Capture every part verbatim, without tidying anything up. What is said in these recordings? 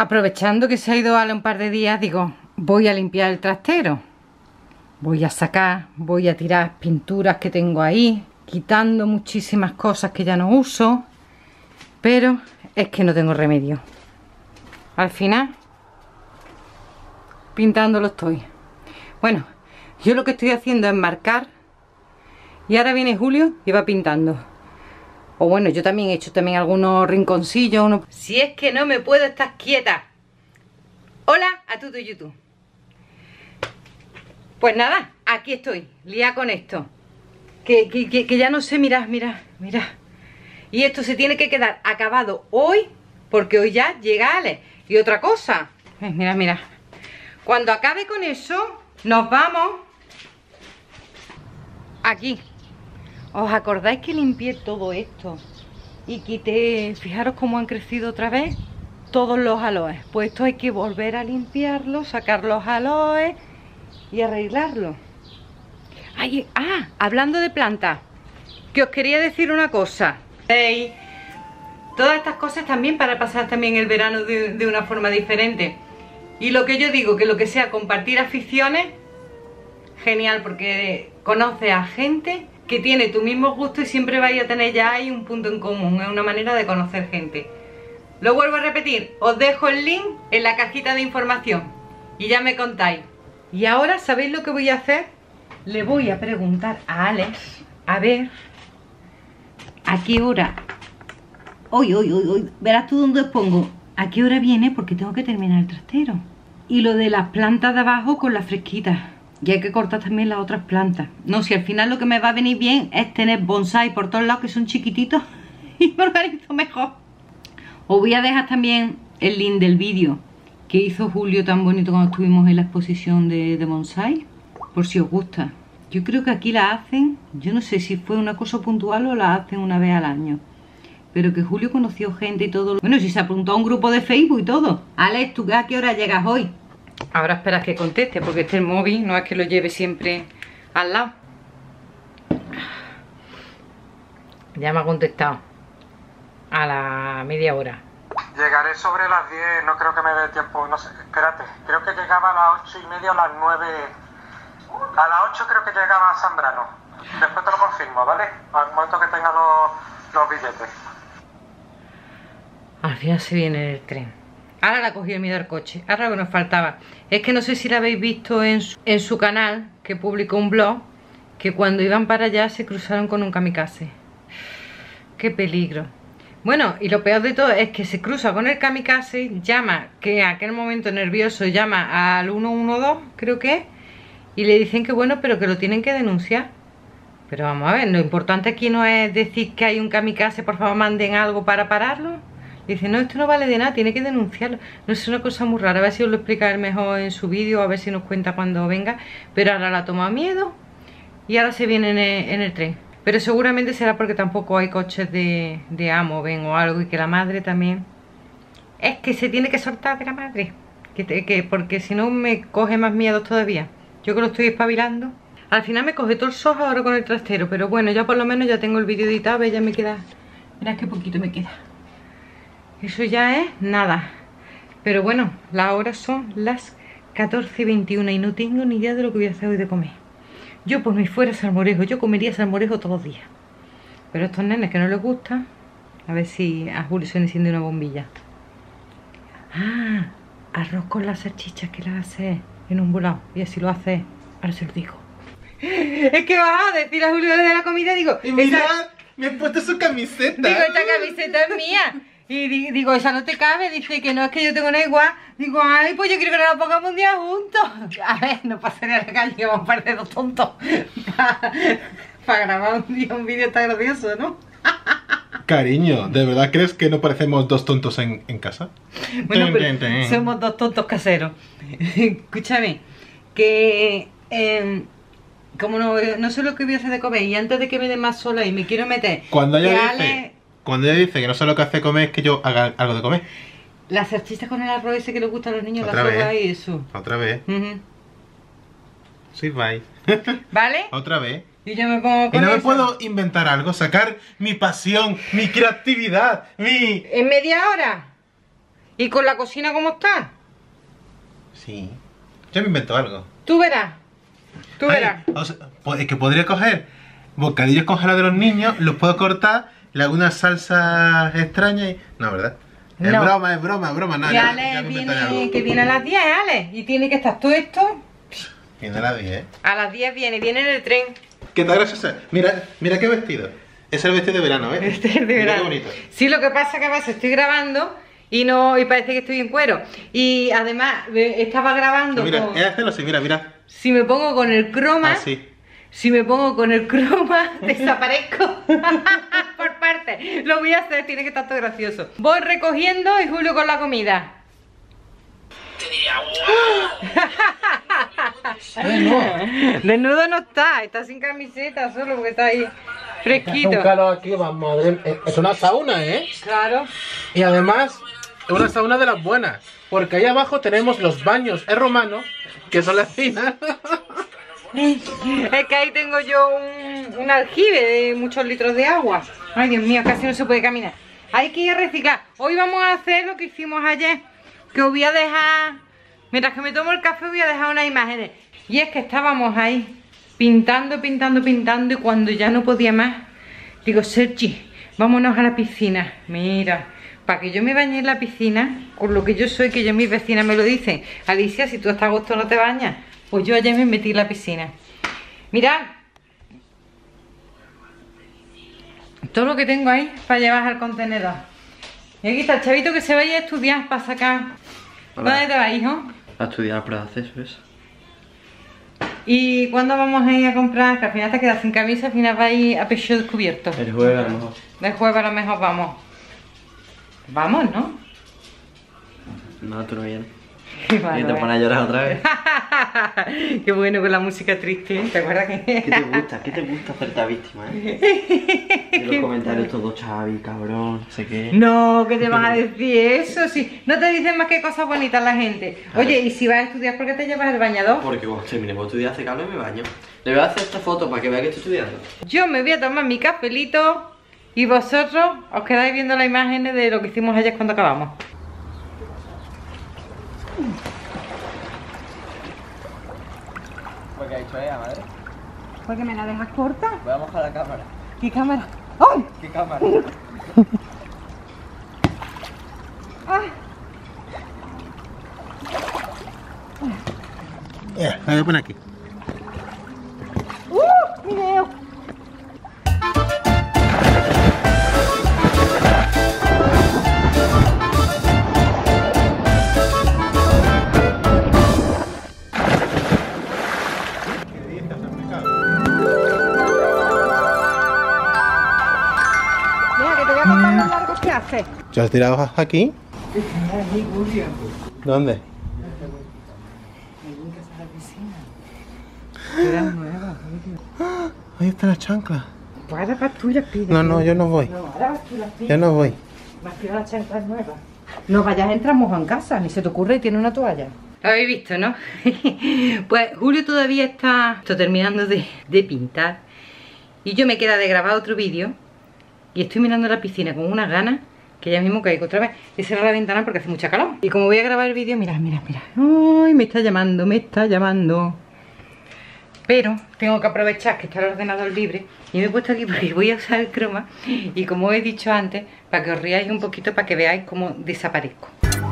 Aprovechando que se ha ido Ale un par de días, digo, voy a limpiar el trastero. Voy a sacar, voy a tirar pinturas que tengo ahí, quitando muchísimas cosas que ya no uso, pero es que no tengo remedio. Al final, pintándolo estoy. Bueno, yo lo que estoy haciendo es marcar y ahora viene Julio y va pintando. O bueno, yo también he hecho también algunos rinconcillos. Unos... Si es que no me puedo estar quieta. Hola a todo YouTube. Pues nada, aquí estoy, lía con esto. Que, que, que, que ya no sé, mirad, mirad, mirad. Y esto se tiene que quedar acabado hoy, porque hoy ya llega Ale. Y otra cosa, eh, mirad, mirad. Cuando acabe con eso, nos vamos aquí. ¿Os acordáis que limpié todo esto? Y quité, fijaros cómo han crecido otra vez todos los aloes. Pues esto hay que volver a limpiarlo, sacar los aloes y arreglarlo. Ay, ah, hablando de plantas, que os quería decir una cosa. Hey, todas estas cosas también para pasar también el verano de, de una forma diferente. Y lo que yo digo, que lo que sea compartir aficiones, genial, porque conoces a gente que tiene tu mismo gusto y siempre vais a tener ya ahí un punto en común, es una manera de conocer gente. Lo vuelvo a repetir, os dejo el link en la cajita de información y ya me contáis. Y ahora, ¿sabéis lo que voy a hacer? Le voy a preguntar a Alex, a ver, ¿a qué hora? Hoy, hoy, hoy, hoy, verás tú dónde os pongo. ¿A qué hora viene? Porque tengo que terminar el trastero. Y lo de las plantas de abajo con las fresquitas. Y hay que cortar también las otras plantas. No, si al final lo que me va a venir bien es tener bonsai por todos lados que son chiquititos y me organizo mejor. Os voy a dejar también el link del vídeo que hizo Julio tan bonito cuando estuvimos en la exposición de, de bonsai, por si os gusta. Yo creo que aquí la hacen, yo no sé si fue una cosa puntual o la hacen una vez al año, pero que Julio conoció gente y todo. Bueno, si se apuntó a un grupo de Facebook y todo. Alex, ¿tú a qué hora llegas hoy? Ahora esperas que conteste, porque este móvil no es que lo lleve siempre al lado. Ya me ha contestado. A la media hora. Llegaré sobre las diez, no creo que me dé tiempo, no sé, espérate. Creo que llegaba a las ocho y media o las nueve. A las ocho creo que llegaba a Zambrano. Después te lo confirmo, ¿vale? Al momento que tenga los, los billetes. Al final se viene el tren. Ahora la cogí el miedo al coche. Ahora lo que nos faltaba. Es que no sé si la habéis visto en su, en su canal, que publicó un blog, que cuando iban para allá se cruzaron con un kamikaze. Qué peligro. Bueno, y lo peor de todo es que se cruza con el kamikaze, llama, que en aquel momento nervioso llama al uno uno dos, creo que es, y le dicen que bueno, pero que lo tienen que denunciar. Pero vamos a ver, lo importante aquí no es decir que hay un kamikaze, por favor manden algo para pararlo. Dice, no, esto no vale de nada, tiene que denunciarlo. No es una cosa muy rara, a ver si os lo explica él mejor en su vídeo, a ver si nos cuenta cuando venga. Pero ahora la ha tomado miedo y ahora se viene en el, en el tren. Pero seguramente será porque tampoco hay coches de, de Amoven o algo, y que la madre también... Es que se tiene que soltar de la madre, que, te, que porque si no me coge más miedo todavía. Yo que lo estoy espabilando. Al final me coge todo el soja ahora con el trastero, pero bueno, ya por lo menos ya tengo el vídeo editado, ya me queda... Mirad qué poquito me queda. Eso ya es nada. Pero bueno, las horas son las catorce y veintiuno y no tengo ni idea de lo que voy a hacer hoy de comer. Yo por mí fuera salmorejo, yo comería salmorejo todos los días. Pero a estos nenes que no les gusta, a ver si a Julio se le enciende una bombilla. Ah, arroz con las salchichas que las hace en un volado. Y así lo hace, ahora se lo digo. Es que vas a decir a Julio de la comida, digo... Y mira, esa... me he puesto su camiseta. Digo, esta camiseta es mía. Y digo, esa no te cabe. Dice que no, es que yo tengo una igual. Digo, ay, pues yo quiero que nos la pongamos un día juntos. A ver, no pasaría la calle, vamos a perder dos tontos para pa grabar un día un vídeo tan gracioso, ¿no? Cariño, ¿de verdad crees que no parecemos dos tontos en, en casa? Bueno, pero somos dos tontos caseros. Escúchame, que eh, como no, no sé lo que voy a hacer de comer, y antes de que me dé más sola y me quiero meter... Cuando ella dice, Ale... cuando ella dice que no sé lo que hace comer, es que yo haga algo de comer. Las salchichas con el arroz ese que les gusta a los niños, Otra la vez. sopa y eso. Otra vez. Uh-huh. Sí, bye. ¿Vale? Otra vez. Y yo me pongo Y con no me eso. puedo inventar algo, sacar mi pasión, mi creatividad, mi... ¿En media hora? ¿Y con la cocina cómo está? Sí. Yo me invento algo. Tú verás. Tú Ay, verás. o sea, pues es que podría coger bocadillos congelados de los niños, los puedo cortar, le hago una salsa extraña y... No, ¿verdad? Es No. broma, es broma, es broma. No, Que ya- Ale ya me inventaré algo. viene, que viene a las diez, Ale. Y tiene que estar todo esto. Viene a las diez. A las diez viene, viene en el tren. ¿Qué tal graciosa? Mira, mira qué vestido. Es el vestido de verano, ¿eh? Este es de Mira verano. qué bonito. Sí, lo que pasa que pasa, estoy grabando y no y parece que estoy en cuero. Y además eh, estaba grabando Mira, con- es hacerlo así, mira, mira. si me pongo con el croma, Así. si me pongo con el croma, desaparezco por parte. Lo voy a hacer, tiene que estar todo gracioso. Voy recogiendo y Julio con la comida. Desnudo no está, está sin camiseta solo porque está ahí fresquito. Un calor aquí, va, madre. Es una sauna, ¿eh? Claro. Y además, es una sauna de las buenas. Porque ahí abajo tenemos los baños en romano, que son las finas. Es que ahí tengo yo un, un aljibe de muchos litros de agua. Ay, Dios mío, casi no se puede caminar. Hay que ir a reciclar. Hoy vamos a hacer lo que hicimos ayer. Que os voy a dejar, mientras que me tomo el café, voy a dejar unas imágenes. Y es que estábamos ahí, pintando, pintando, pintando. Y cuando ya no podía más, digo, Sergi, vámonos a la piscina. Mira, para que yo me bañe en la piscina, con lo que yo soy, que yo mis vecinas me lo dicen. Alicia, si tú hasta agosto no te bañas. Pues yo ayer me metí en la piscina. Mirad. Todo lo que tengo ahí para llevar al contenedor. Y aquí está el chavito que se vaya a estudiar para sacar. Hola. ¿Dónde te vas, hijo? A estudiar pruebas de acceso, eso. ¿Y cuándo vamos a ir a comprar? Que al final te quedas sin camisa, al final vas a ir a pecho descubierto. El jueves a lo mejor. De jueves a lo mejor vamos. Vamos, ¿no? No, tú no vienes. Qué Y te bárbaro. pones a llorar otra vez. Qué bueno con la música triste, ¿te acuerdas que? ¿Qué te gusta? ¿Qué te gusta hacerte víctima, eh? Y los comentarios todos, Xavi, cabrón, no sé qué. No, que te van a decir eso, sí. No te dicen más que cosas bonitas la gente. Oye, ¿y si vas a estudiar, por qué te llevas el bañador? Porque cuando termine por estudiar hace calor y me baño. Le voy a hacer esta foto para que vea que estoy estudiando. Yo me voy a tomar mi cafelito y vosotros os quedáis viendo las imágenes de lo que hicimos ayer cuando acabamos. ¿Por qué ha dicho ella, madre? Porque me la dejas corta. Voy a mojar la cámara. ¿Qué cámara? ¡Ay! ¿Qué cámara? ¡Ah! Ya, la voy a poner aquí. ¡Uh! ¡Video! Mira, que te voy a contar lo largo que hace. ¿Ya has tirado aquí? ¿Dónde? Era nueva. Ahí está la chancla. Pues ahora vas tú y las pides. No, no, yo no voy. No, ahora vas tú y las pides. Yo no voy. Vas a tirar las chanclas nuevas. No vayas a entrar mojado en casa, ni se te ocurre y tiene una toalla. Lo habéis visto, ¿no? Pues Julio todavía está, está terminando de, de pintar. Y yo me queda de grabar otro vídeo. Y estoy mirando la piscina con unas ganas que ya mismo caigo otra vez. Y cerrar la ventana porque hace mucha calor. Y como voy a grabar el vídeo, mira, mira, mira. Ay, me está llamando, me está llamando. Pero tengo que aprovechar que está el ordenador libre. Y me he puesto aquí porque voy a usar el croma. Y como he dicho antes, para que os riáis un poquito, para que veáis cómo desaparezco.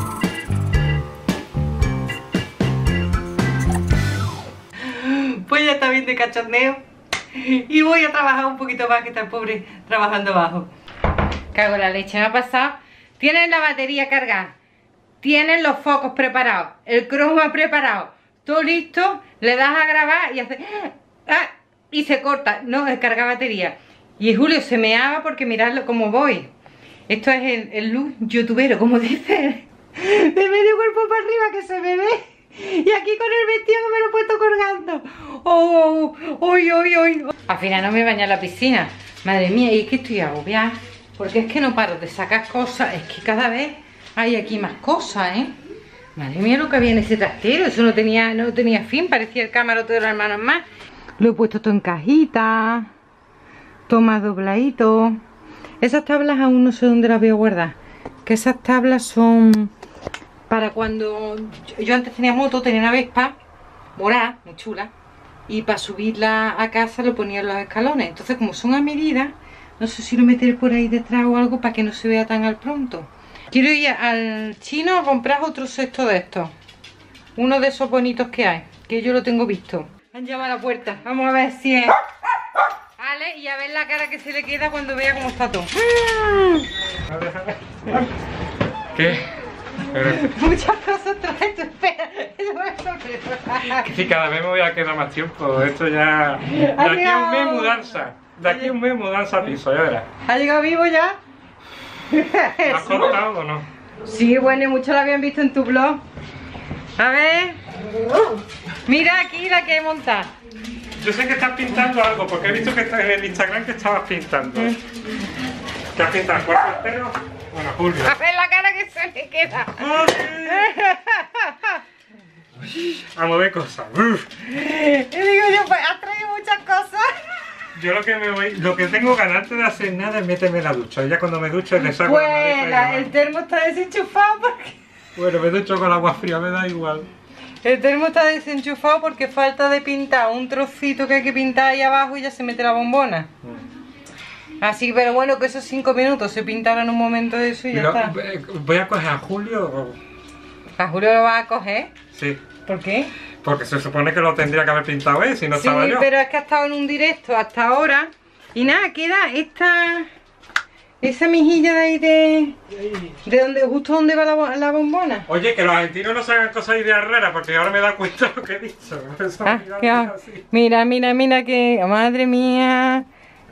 Pues ya está bien de cachondeo. Y voy a trabajar un poquito más, que está el pobre trabajando abajo. Cago en la leche, me ha pasado. Tienen la batería cargada, tienen los focos preparados, el croma preparado, todo listo, le das a grabar y hace... ¡Ah! Y se corta, no, es carga batería. Y Julio se meaba porque miradlo cómo voy. Esto es el, el look youtubero, como dice, de medio cuerpo para arriba que se me ve. Y aquí con el vestido que me lo he puesto colgando. ¡Oh! ¡Uy, uy, uy! Al final no me bañé en la piscina. Madre mía, y es que estoy agobiada. Porque es que no paro de sacar cosas. Es que cada vez hay aquí más cosas, ¿eh? Madre mía, lo que había en ese trastero. Eso no tenía, no tenía fin. Parecía el camarote de los hermanos más. Lo he puesto todo en cajita. Todo más dobladito. Esas tablas aún no sé dónde las voy a guardar. Que esas tablas son Para cuando... Yo antes tenía moto, tenía una Vespa morada, muy chula. Y para subirla a casa lo ponía en los escalones. Entonces, como son a medida, no sé si lo meter por ahí detrás o algo para que no se vea tan al pronto. Quiero ir al chino a comprar otro cesto de estos. Uno de esos bonitos que hay, que yo lo tengo visto. Han llamado a la puerta. Vamos a ver si es... Vale, y a ver la cara que se le queda cuando vea cómo está todo. ¿Qué? Muchas cosas traes, tú espera. Eso me sorprende. Que sí, cada vez me voy a quedar más tiempo. Esto ya... De aquí a un mes mudanza. De aquí a un mes mudanza a piso, ya verás. ¿Ha llegado vivo ya? ¿Lo has contado o no? Sí, bueno, y muchos lo habían visto en tu blog. A ver. Mira aquí la que he montado. Yo sé que estás pintando algo, porque he visto que estás en el Instagram que estabas pintando. ¿Qué has pintado? ¿El cuarto entero? Bueno, Julio. A ver la cara que se le queda. A mover cosas. Y digo yo, pues has traído muchas cosas. Yo lo que me voy, lo que tengo ganas de hacer nada es meterme en la ducha. Y ya cuando me ducho le saco pues la maleta y la, la el termo está desenchufado porque... Bueno, me ducho con agua fría, me da igual. El termo está desenchufado porque falta de pintar un trocito que hay que pintar ahí abajo y ya se mete la bombona. Mm. Así, pero bueno, que esos cinco minutos se pintaron en un momento de eso y ya Lo, está. ¿Voy a coger a Julio o...? ¿A Julio lo vas a coger? Sí. ¿Por qué? Porque se supone que lo tendría que haber pintado él, si no Sí, estaba yo. pero es que ha estado en un directo hasta ahora. Y nada, queda esta... Esa mejilla de ahí de... De donde, justo donde va la, la bombona. Oye, que los argentinos no se hagan cosas ideas raras, porque ahora me da cuenta de lo que he dicho. Eso Ah, me da qué va. así. Mira, mira, mira que... Madre mía.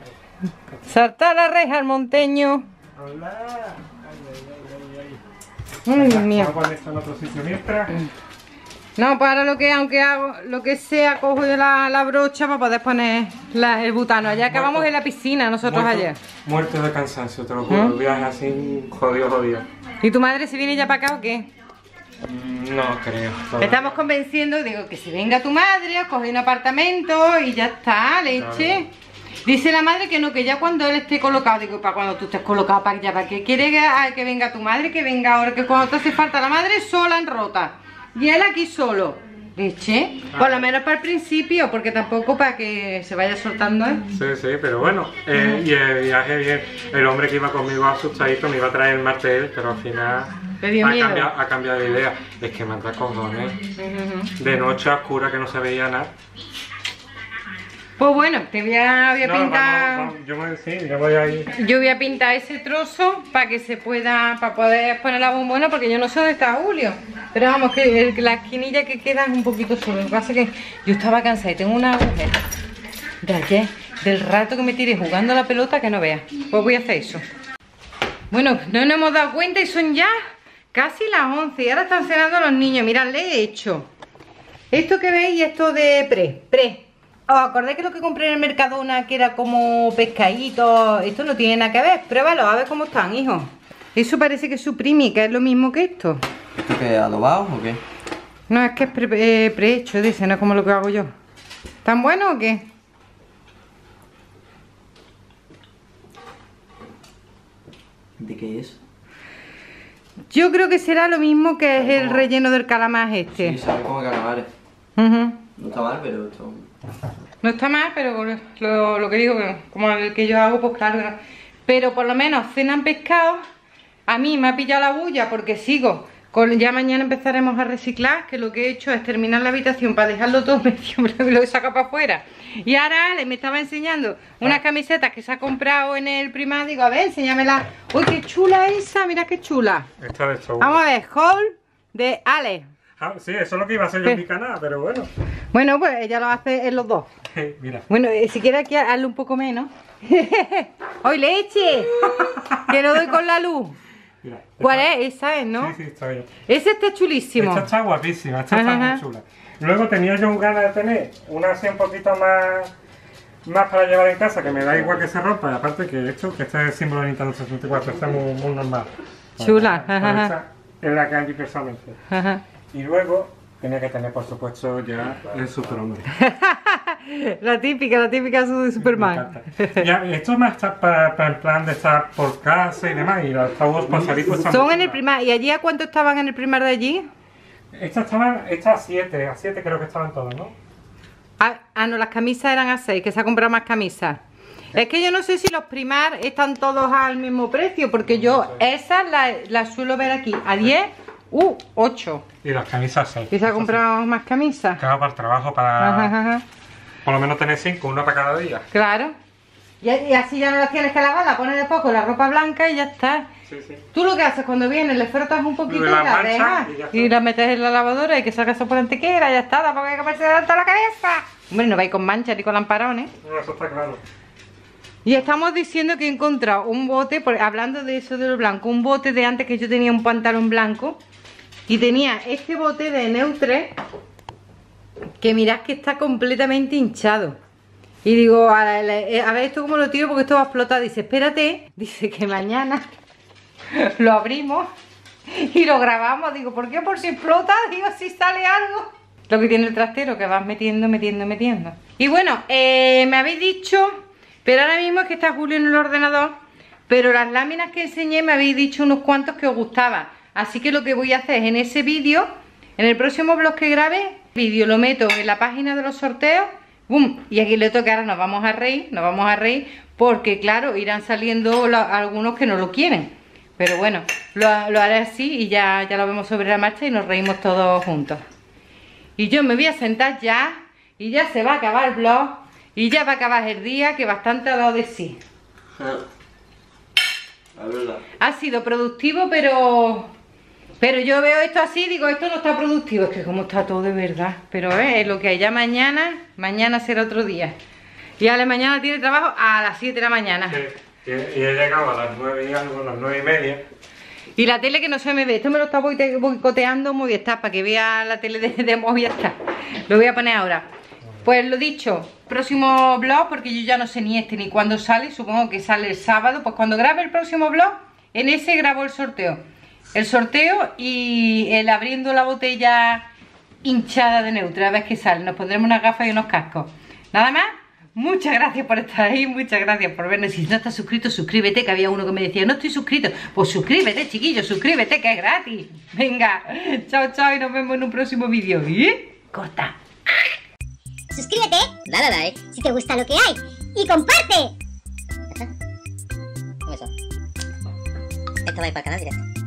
Saltar la reja al monteño. Hola. Ay, ay, ay, ay, ay. Ay, Dios Venga, mío. vamos a poner esto en otro sitio mientras. No, para lo que, aunque hago, lo que sea, cojo yo la, la brocha para poder poner la- el butano. Allá acabamos en la piscina nosotros Muerto- ayer. Muerto de cansancio, te lo juro. El viaje así, jodido, jodido. ¿Y tu madre se viene ya para acá o qué? Mm, No creo. Me estamos convenciendo, digo, que se venga tu madre, os coge un apartamento y ya está, leche. Dice la madre que no, que ya cuando él esté colocado, digo, para cuando tú estés colocado, para ya, ¿para qué quiere que, ah, que venga tu madre? Que venga ahora, que cuando te hace falta la madre sola en rota. Y él aquí solo. Leche, por lo menos para el principio, porque tampoco para que se vaya soltando, ¿eh? Sí, sí, pero bueno, eh, y el viaje bien. El hombre que iba conmigo asustadito me iba a traer el martes, pero al final Le dio ha miedo. cambiado, ha cambiado de idea. Es que manda cojones. Ujú. De noche oscura que no se veía nada. Pues bueno, te voy a, voy a No, pintar... vamos, vamos, yo voy a decir, yo voy a ir. Yo voy a pintar ese trozo para que se pueda, para poder poner la bombona, porque yo no sé dónde está Julio. Pero vamos, que el- la esquinilla que queda es un poquito solo. Lo que pasa es que yo estaba cansada y tengo una agujera de ayer, del rato que me tiré jugando a la pelota que no veas. Pues voy a hacer eso. Bueno, no nos hemos dado cuenta y son ya casi las once y ahora están cenando los niños. Mirad, le he hecho esto que veis, esto de pre, pre. ¿Os acordáis que lo que compré en el Mercadona que era como pescadito? Esto no tiene nada que ver. Pruébalo, a ver cómo están, hijo. Eso parece que es su primi, que es lo mismo que esto. ¿Esto qué? ¿Adobado o qué? No, es que es pre- eh, prehecho, dice, no es como lo que hago yo. ¿Tan bueno o qué? ¿De qué es? Yo creo que será lo mismo que es el relleno del calamar este. Sí, sabe como calamares. Ujú. No está mal, pero esto... No está mal, pero lo, lo que digo, como el que yo hago, pues claro que no. Pero por lo menos cenan pescado. A mí me ha pillado la bulla porque sigo. Con, ya mañana empezaremos a reciclar, que lo que he hecho es terminar la habitación para dejarlo todo medio, lo he sacado para afuera. Y ahora Ale me estaba enseñando unas camisetas que se ha comprado en el Primar. Digo, a ver, enséñamela. Uy, qué chula esa, mira qué chula. Esta de esto. Vamos a ver, haul de Ale. Ah, sí, eso es lo que iba a hacer yo en mi canal, pero bueno. Bueno, pues ella lo hace en los dos. Mira. Bueno, eh, si quieres aquí hazle un poco menos. ¡Hoy leche! Que no doy con la luz. Mira, ¿Cuál esta- es? Esa es, ¿no? Sí, sí, está bien. Ese está chulísimo. Esta está guapísima, esta Ajá, está ajá. muy chula. Luego tenía yo ganas de tener una así un poquito más, más para llevar en casa, que me da igual que se rompa, y aparte que esto, que este es el símbolo de Nintendo sesenta y cuatro, este es muy, muy normal. Chula, Pues ajá, esta es la que hay personalmente. Ajá. Y luego tenía que tener, por supuesto, ya el superhombre. La típica, la típica azul de Superman. Ya, esto es más para, para el plan de estar por casa y demás. Y los juegos pasaditos Son en el primar. ¿Y allí a cuánto estaban en el primar de allí? Estas estaban, estas a siete, a siete creo que estaban todas, ¿no? Ah, ah, no, las camisas eran a seis, que se ha comprado más camisas. Es que yo no sé si los primar están todos al mismo precio, porque yo esas las, las suelo ver aquí a diez, uh, ocho. Y las camisas seis. ¿Y se ha comprado más camisas? Claro, para el trabajo, para Ajá, ajá. por lo menos tener cinco, una para cada día. Claro. Y, y así ya no las tienes que lavar, la pones de poco la ropa blanca y ya está. Sí, sí. Tú lo que haces cuando vienes, le frotas un poquito y La la mancha dejas. y ya está. Y la metes en la lavadora y que salga eso por antequera, ya está, tampoco hay que comerse tanto la cabeza. Hombre, no vais con manchas ni con lamparones. No, eso está claro. Y estamos diciendo que he encontrado un bote, por, hablando de eso de lo blanco, un bote de antes que yo tenía un pantalón blanco. Y tenía este bote de Neutre, que mirad que está completamente hinchado. Y digo, a, a, a ver esto cómo lo tiro porque esto va a explotar. Dice, espérate, dice que mañana lo abrimos y lo grabamos. Digo, ¿por qué? Por si explota, digo, si sale algo. Lo que tiene el trastero, que vas metiendo, metiendo, metiendo. Y bueno, eh, me habéis dicho, pero ahora mismo es que está Julio en el ordenador, pero las láminas que enseñé me habéis dicho unos cuantos que os gustaban. Así que lo que voy a hacer es en ese vídeo, en el próximo vlog que grabe, vídeo lo meto en la página de los sorteos, ¡bum! Y aquí le toca, ahora nos vamos a reír, nos vamos a reír, porque claro, irán saliendo la, algunos que no lo quieren. Pero bueno, lo, lo haré así y ya, ya lo vemos sobre la marcha y nos reímos todos juntos. Y yo me voy a sentar ya, y ya se va a acabar el vlog, y ya va a acabar el día, que bastante ha dado de sí. La verdad. Ha sido productivo, pero... Pero yo veo esto así, digo, esto no está productivo. Es que como está todo de verdad. Pero eh, es lo que hay ya mañana, mañana será otro día. Y Ale mañana tiene trabajo a las siete de la mañana. Sí, y he llegado a las nueve y algo, a las nueve y media. Y la tele que no se me ve, esto me lo está boicoteando Movistar, para que vea la tele de, de Movistar. Lo voy a poner ahora. Pues lo dicho, próximo vlog, porque yo ya no sé ni este ni cuándo sale, supongo que sale el sábado. Pues cuando grabe el próximo vlog, en ese grabo el sorteo. El sorteo y el abriendo la botella hinchada de Neutre, a ver qué sale. Nos pondremos unas gafas y unos cascos. Nada más, muchas gracias por estar ahí, muchas gracias por vernos. Si no estás suscrito, suscríbete, que había uno que me decía, no estoy suscrito. Pues suscríbete, chiquillo, suscríbete, que es gratis. Venga, chao, chao, y nos vemos en un próximo vídeo. ¿Y? Corta. Suscríbete, dale a like si te gusta lo que hay y comparte. ¿Cómo eso? Esto va a ir para el canal directo.